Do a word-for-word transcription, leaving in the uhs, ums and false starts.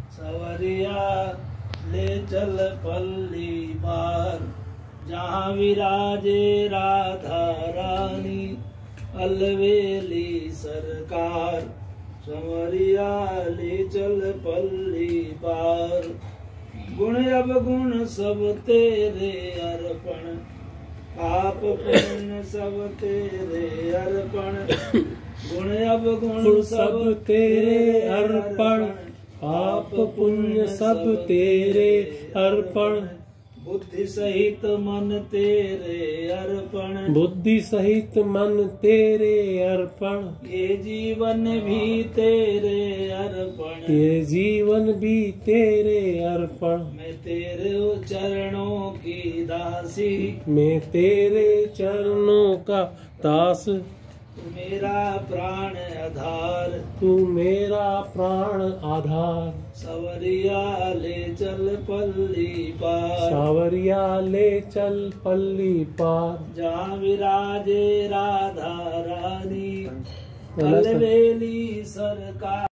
सवरिया ले चल पल्ली पार, जहाँ विराजे राधा रानी अलवेली सरकार। सवरिया ले चल पल्ली पार, गुण अवगुण सब तेरे अर्पण, पाप पुण्य सब तेरे अर्पण। गुण अवगुण सब तेरे अर्पण, पाप पुण्य सब तेरे अर्पण। बुद्धि सहित मन तेरे अर्पण, बुद्धि सहित मन तेरे अर्पण। ये जीवन भी तेरे अर्पण, ये जीवन भी तेरे अर्पण। मैं तेरे चरणों की दासी, मैं तेरे चरणों का दास। तू मेरा प्राण आधार, तू मेरा प्राण आधार। सवरिया ले चल पल्ली पार, सवरिया ले चल पल्ली पार। जहाँ विराजे राधा रानी अलवेली सरकार।